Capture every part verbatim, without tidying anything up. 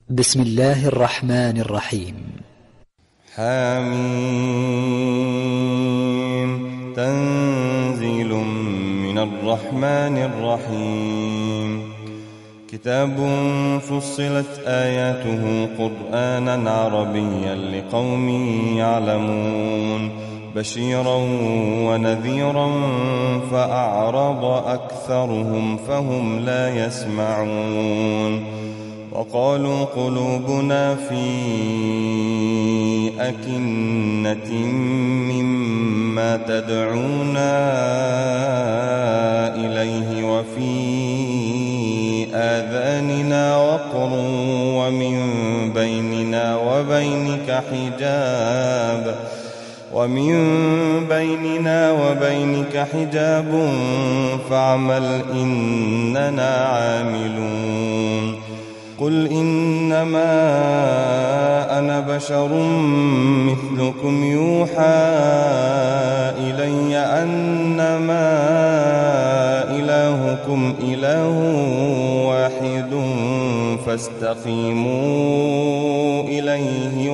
بسم الله الرحمن الرحيم. حميم تنزيل من الرحمن الرحيم. كتاب فصلت آياته قرآنا عربيا لقوم يعلمون بشيرا ونذيرا فأعرض أكثرهم فهم لا يسمعون. وقالوا قلوبنا في أكنة مما تدعونا إليه وفي آذاننا وقر ومن بيننا وبينك حجاب ومن بيننا وبينك حجاب فاعمل إننا عاملون. قل إنما أنا بشر مثلكم يوحى إلي أنما إلهكم إله واحد فاستقيموا إليه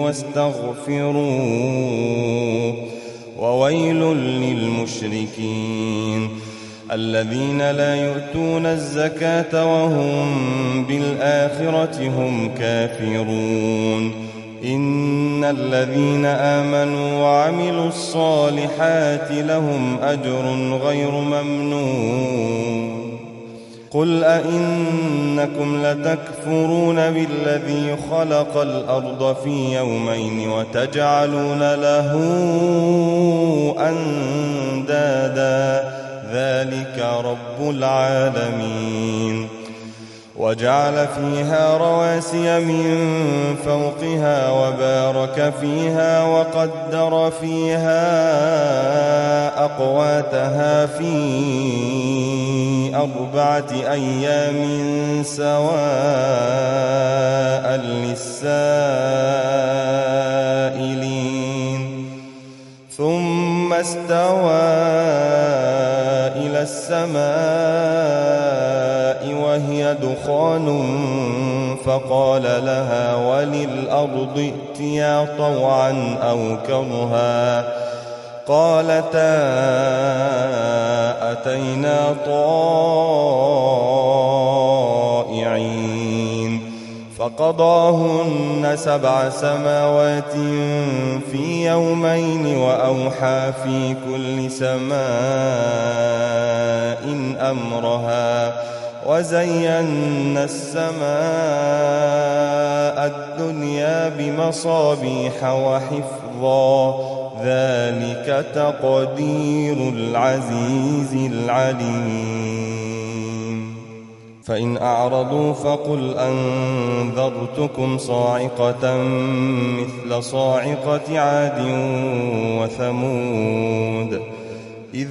واستغفروه وويل للمشركين الذين لا يؤتون الزكاة وهم بالآخرة هم كافرون. إن الذين آمنوا وعملوا الصالحات لهم أجر غير ممنون. قل أئنكم لتكفرون بالذي خلق الأرض في يومين وتجعلون له أندادا ذلك رب العالمين. وجعل فيها رواسي من فوقها وبارك فيها وقدر فيها أقواتها في أربعة أيام سواء للسائلين. ثم استوى إلى السماء وهي دخان فقال لها وللأرض ائتيا طوعا أو كرها قالتا أتينا طائعين. فقضاهن سبع سماوات في يومين وأوحى في كل سماء أمرها وزينا السماء الدنيا بمصابيح وحفظا ذلك تقدير العزيز العليم. فإن أعرضوا فقل أنذرتكم صاعقة مثل صاعقة عاد وثمود إذ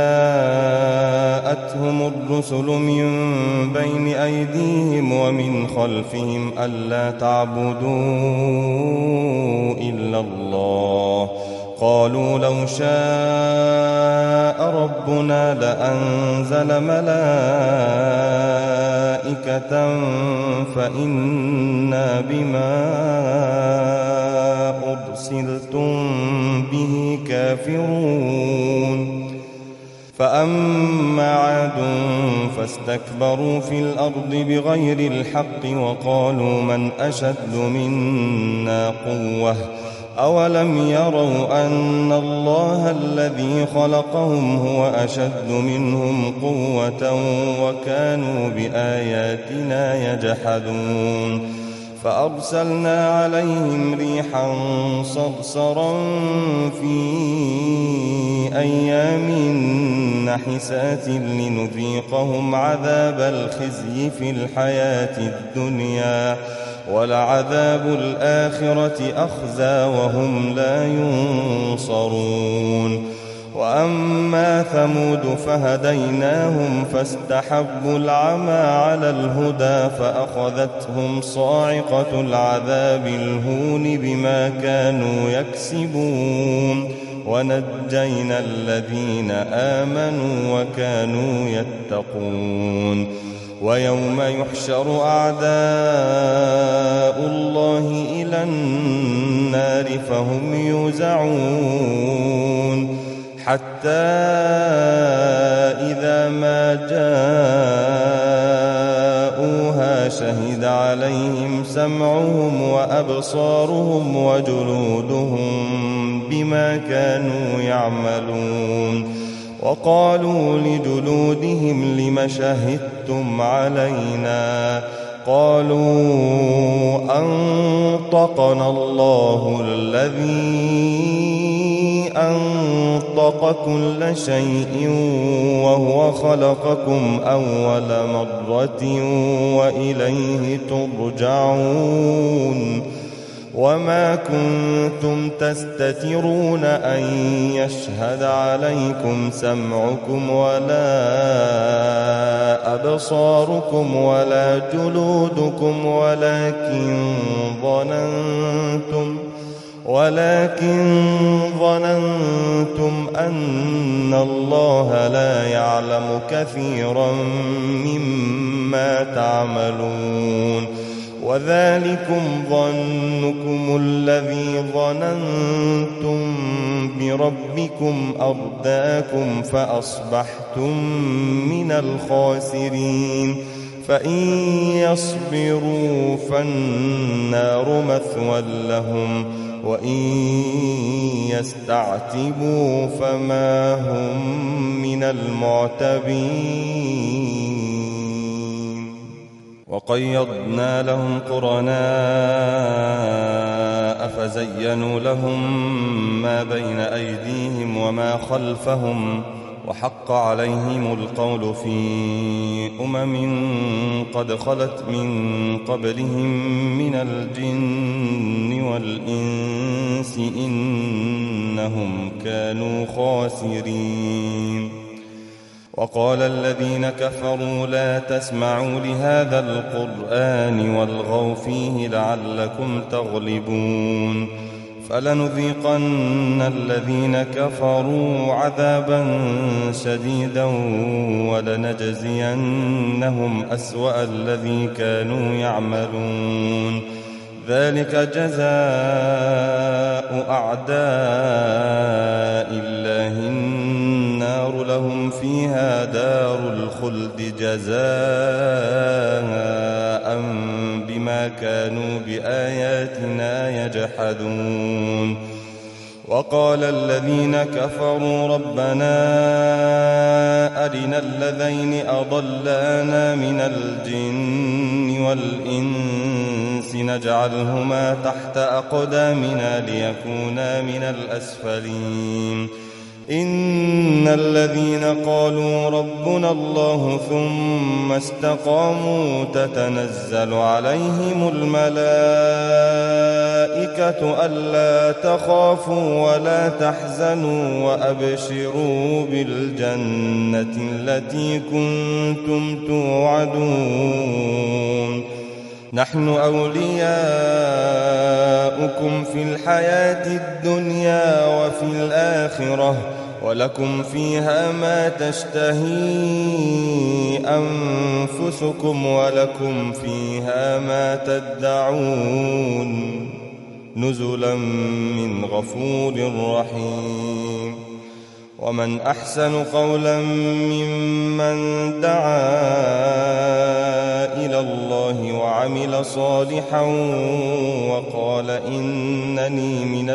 جاءتهم الرسل من بين أيديهم ومن خلفهم ألا تعبدوا إلا الله قالوا لو شاء ربنا لأنزل ملائكة فإنا بما أرسلتم به كافرون. فأما عاد فاستكبروا في الأرض بغير الحق وقالوا من أشد منا قوة أولم يروا أن الله الذي خلقهم هو أشد منهم قوة وكانوا بآياتنا يجحدون. فأرسلنا عليهم ريحا صرصرا في أيام نحسات لنذيقهم عذاب الخزي في الحياة الدنيا ولعذاب الآخرة أخزى وهم لا ينصرون. وأما ثمود فهديناهم فاستحبوا العمى على الهدى فأخذتهم صاعقة العذاب الهون بما كانوا يكسبون ونجينا الذين آمنوا وكانوا يتقون. ويوم يحشر أعداء فهم يوزعون حتى إذا ما جاءوها شهد عليهم سمعهم وأبصارهم وجلودهم بما كانوا يعملون وقالوا لجلودهم لم شهدتم علينا قالوا أنطقنا الله الذي أنطق كل شيء وهو خلقكم أول مرة وإليه ترجعون وما كنتم تستترون أن يشهد عليكم سمعكم ولا أبصاركم ولا جلودكم ولكن ظننتم ولكن ظننتم أن الله لا يعلم كثيرا مما تعملون وذلكم ظنكم الذي ظننتم بربكم أرداكم فأصبحتم من الخاسرين فإن يصبروا فالنار مثوى لهم وإن يستعتبوا فما هم من المعتبين وقيضنا لهم قرناء فزينوا لهم ما بين أيديهم وما خلفهم وحق عليهم القول في أمم قد خلت من قبلهم من الجن والإنس إنهم كانوا خاسرين وقال الذين كفروا لا تسمعوا لهذا القرآن والغوا فيه لعلكم تغلبون فلنذيقن الذين كفروا عذابا شديدا ولنجزينهم أسوأ الذي كانوا يعملون ذلك جزاء أعداء الله النار لهم فيها دار الخلد جزاء بما كانوا بآياتنا يجحدون وقال الذين كفروا ربنا أرنا الذين أضلانا من الجن والإنس نجعلهما تحت أقدامنا ليكونا من الأسفلين إن الذين قالوا ربنا الله ثم استقاموا تتنزل عليهم الملائكة ألا تخافوا ولا تحزنوا وأبشروا بالجنة التي كنتم توعدون نحن أولياؤكم في الحياة الدنيا وفي الآخرة ولكم فيها ما تشتهي أنفسكم ولكم فيها ما تدعون نزلا من غفور رحيم ومن أحسن قولا ممن دعا إلى الله وعمل صالحا وقال إنني من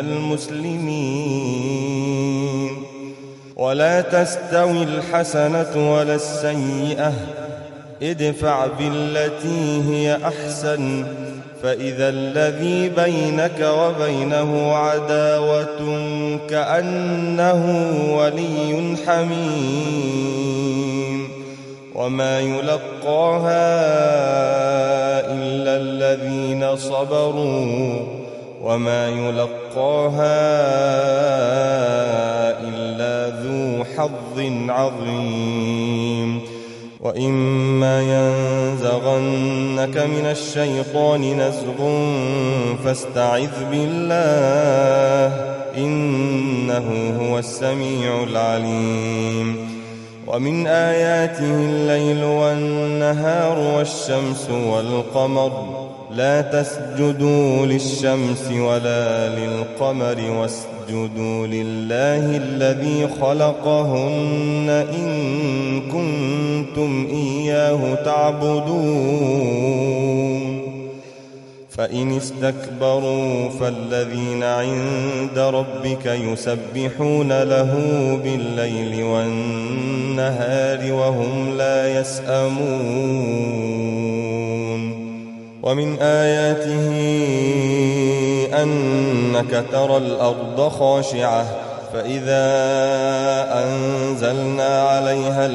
المسلمين ولا تستوي الحسنة ولا السيئة ادفع بالتي هي أحسن فإذا الذي بينك وبينه عداوة كأنه ولي حميم وما يلقاها إلا الذين صبروا وما يلقاها إلا ذو حظ عظيم وإما ينزغنك من الشيطان نزغ فاستعذ بالله إنه هو السميع العليم ومن آياته الليل والنهار والشمس والقمر لا تسجدوا للشمس ولا للقمر واسجدوا لله الذي خلقهن إن كنتم إياه تعبدون فإن استكبروا فالذين عند ربك يسبحون له بالليل والنهار وهم لا يسأمون ومن آياته أنك ترى الأرض خاشعة فإذا أنزلنا عليها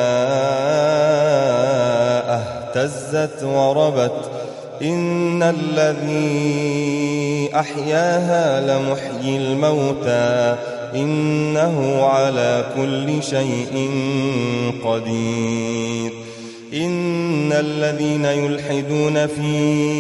الماء اهتزت وربت إن الذي أحياها لمحيي الموتى إنه على كل شيء قدير إن الذين يلحدون في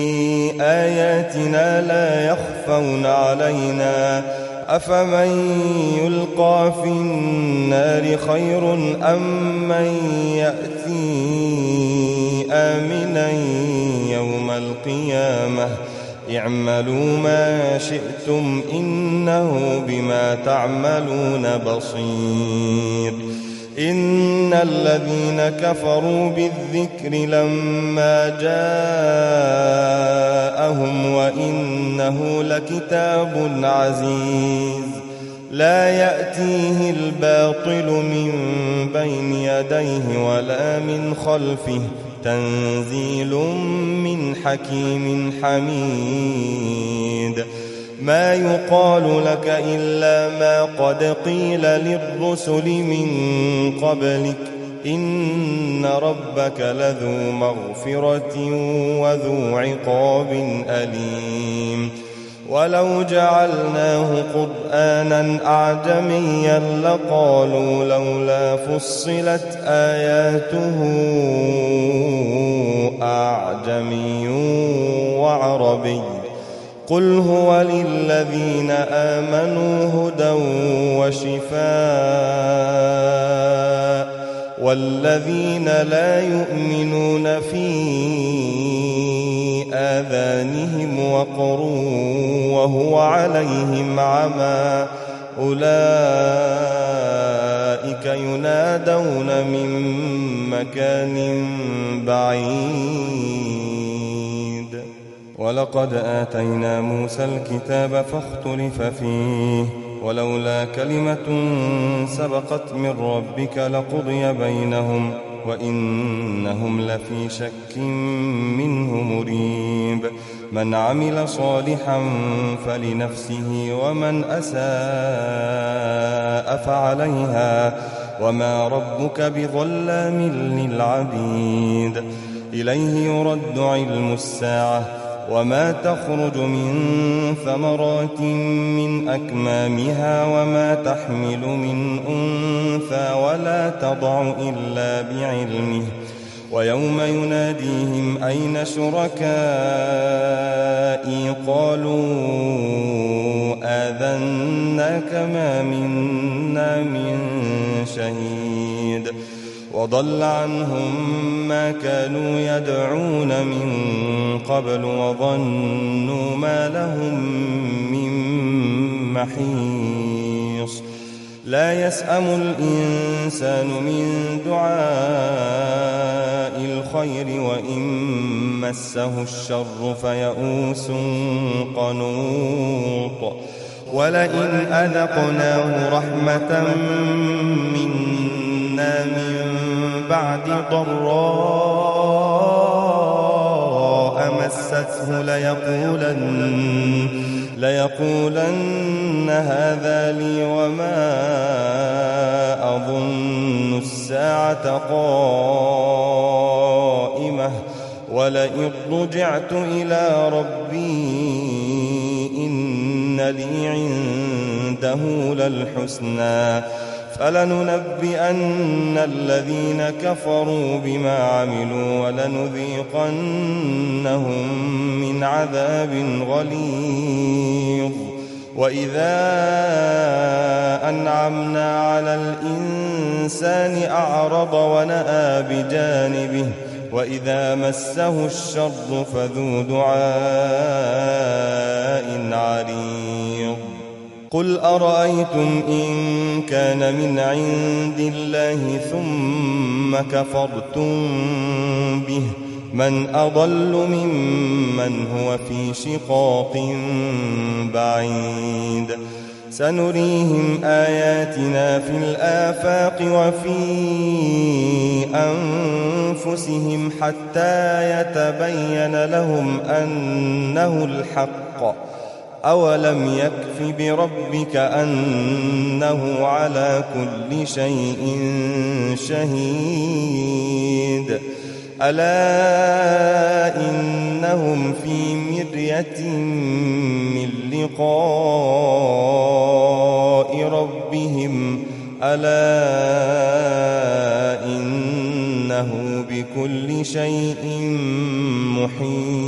آياتنا لا يخفون علينا أفمن يلقى في النار خير أم من يأتي آمنا يوم القيامة اعملوا ما شئتم إنه بما تعملون بصير إن الذين كفروا بالذكر لما جاءهم وإنه لكتاب عزيز لا يأتيه الباطل من بين يديه ولا من خلفه تنزيل من حكيم حميد ما يقال لك إلا ما قد قيل للرسل من قبلك إن ربك لذو مغفرة وذو عقاب أليم ولو جعلناه قرآنا أعجميا لقالوا لولا فصلت آياته أعجمي وعربي قل هو للذين آمنوا هدى وشفاء والذين لا يؤمنون في آذانهم وقر وهو عليهم عمى أولئك ينادون من مكان بعيد ولقد آتينا موسى الكتاب فاختلف فيه ولولا كلمة سبقت من ربك لقضي بينهم وإنهم لفي شك منه مريب من عمل صالحا فلنفسه ومن أساء فعليها وما ربك بظلام للعبيد إليه يرد علم الساعة وما تخرج من ثمرات من أكمامها وما تحمل من أنثى ولا تضع إلا بعلمه ويوم يناديهم أين شركائي قالوا آذناك ما منا من شهيد وضل عنهم ما كانوا يدعون من قبل وظنوا ما لهم من محيص لا يسأم الإنسان من دعاء الخير وإن مسه الشر فيئوس قنوط ولئن أذقناه رحمة منا من بعد ضراء مسته ليقولن, ليقولن هذا لي وما أظن الساعة قائمة ولئن رجعت إلى ربي إن لي عنده للحسنى فلننبئن الذين كفروا بما عملوا ولنذيقنهم من عذاب غليظ وإذا أنعمنا على الإنسان أعرض ونأى بجانبه وإذا مسه الشر فذو دعاء عريض قل أرأيتم إن كان من عند الله ثم كفرتم به من أضل ممن هو في شقاق بعيد سنريهم آياتنا في الآفاق وفي أنفسهم حتى يتبين لهم أنه الحق أولم يكف بربك أنه على كل شيء شهيد ألا إنهم في مرية من لقاء ربهم ألا إنه بكل شيء محيط